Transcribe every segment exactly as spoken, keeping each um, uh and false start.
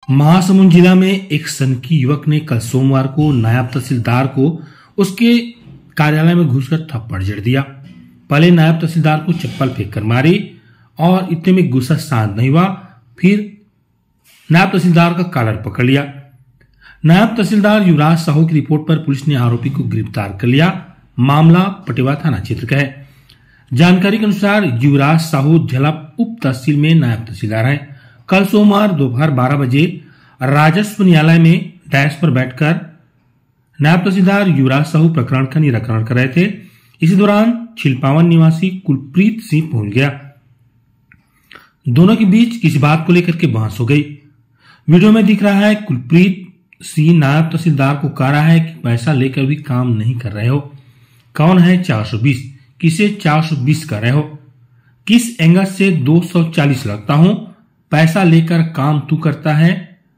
महासमुंद जिला में एक सनकी युवक ने कल सोमवार को नायब तहसीलदार को उसके कार्यालय में घुसकर थप्पड़ जड़ दिया। पहले नायब तहसीलदार को चप्पल फेंक कर मारी और इतने में गुस्सा शांत नहीं हुआ, फिर नायब तहसीलदार का कॉलर पकड़ लिया। नायब तहसीलदार युवराज साहू की रिपोर्ट पर पुलिस ने आरोपी को गिरफ्तार कर लिया। मामला पटेवा थाना क्षेत्र का है। जानकारी के अनुसार युवराज साहू झला उप तहसील में नायब तहसीलदार हैं। कल सोमवार दोपहर बारह बजे राजस्व न्यायालय में डैश पर बैठकर नायब तहसीलदार युवराज साहू प्रकरण का निराकरण कर रहे थे। इसी दौरान छिलपावन निवासी कुलप्रीत सिंह पहुंच गया। दोनों के बीच किसी बात को लेकर के बहस हो गई। वीडियो में दिख रहा है कुलप्रीत सिंह नायब तहसीलदार को कह रहा है कि पैसा लेकर भी काम नहीं कर रहे हो। कौन है चार सौ बीस? किसे चार सौ बीस कर रहे हो? किस एंगल से दो सौ चालीस लगता हूं? पैसा लेकर काम तू करता है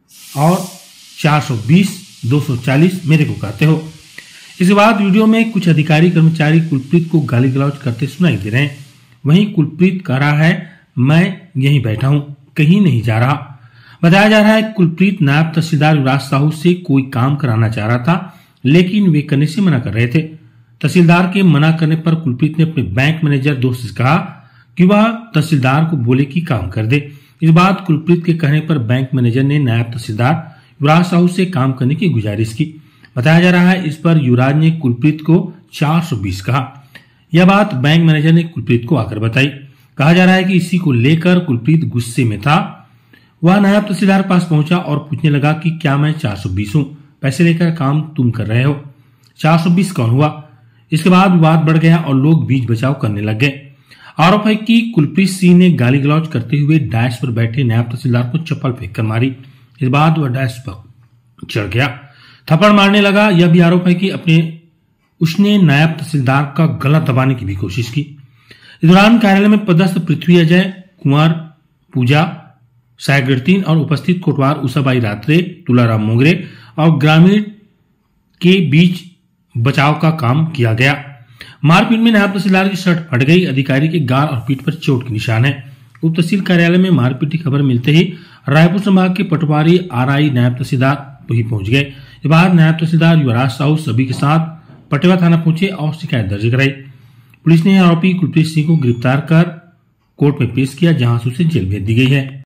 और चार सौ बीस दो सौ चालीस मेरे को कहते हो। इसके बाद वीडियो में कुछ अधिकारी कर्मचारी कुलप्रीत को गाली गलौज करते सुनाई दे रहे हैं। वहीं कुलप्रीत कह रहा है मैं यहीं बैठा हूं, कहीं नहीं जा रहा। बताया जा रहा है कुलप्रीत नायब तहसीलदार युवराज साहू से कोई काम कराना चाह रहा था, लेकिन वे करने से मना कर रहे थे। तहसीलदार के मना करने पर कुलप्रीत ने अपने बैंक मैनेजर दोस्त से कहा कि वह तहसीलदार को बोले कि काम कर दे। इस बात कुलप्रीत के कहने पर बैंक मैनेजर ने नायब तहसीलदार युवराज साहू से काम करने की गुजारिश की। बताया जा रहा है इस पर युवराज ने कुलप्रीत को चार सौ बीस कहा। यह बात बैंक मैनेजर ने कुलप्रीत को आकर बताई। कहा जा रहा है कि इसी को लेकर कुलप्रीत गुस्से में था। वह नायब तहसीलदार पास पहुंचा और पूछने लगा कि क्या मैं चार सौ बीस हूं? पैसे लेकर काम तुम कर रहे हो? चार सौ बीस कौन हुआ? इसके बाद विवाद बढ़ गया और लोग बीच बचाव करने लग गए। आरोप है कि कुलप्रीत सिंह ने गाली गलौज करते हुए डैश पर बैठे नायब तहसीलदार को चप्पल फेंक कर मारी। इस बाद वह डैश पर चढ़ गया, थप्पड़ मारने लगा। यह भी आरोप है कि अपने उसने नायब तहसीलदार का गला दबाने की भी कोशिश की। इस दौरान कार्यालय में पदस्थ पृथ्वी अजय कुमार, पूजा सायगृतीन और उपस्थित कोटवार उषाबाई रात्रे, तुलाराम मोगरे और ग्रामीण के बीच बचाव का काम किया गया। मारपीट में नायब तहसीलदार की शर्ट फट गई। अधिकारी के गाल और पीठ पर चोट के निशान है। उप तहसील कार्यालय में मारपीट की खबर मिलते ही रायपुर संभाग के पटवारी आरआई नायब तहसीलदार वही पहुंच गए। इसके बाद नायब तहसीलदार युवराज साहू सभी के साथ पटेवा थाना पहुंचे और शिकायत दर्ज कराई। पुलिस ने आरोपी कुलप्रीत सिंह को गिरफ्तार कर कोर्ट में पेश किया, जहां से उसे जेल भेज दी गई है।